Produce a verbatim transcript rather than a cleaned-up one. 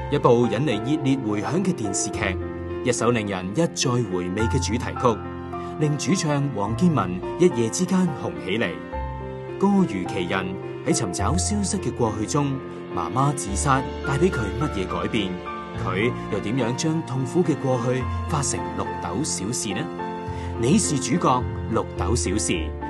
一部引嚟熱烈回響嘅電視劇，一首令人一再回味嘅主題曲，令主唱黃建文一夜之間紅起嚟。歌如其人，喺尋找消失嘅過去中，媽媽自殺帶俾佢乜嘢改變？佢又點樣將痛苦嘅過去化成綠豆小事呢？你是主角，綠豆小事。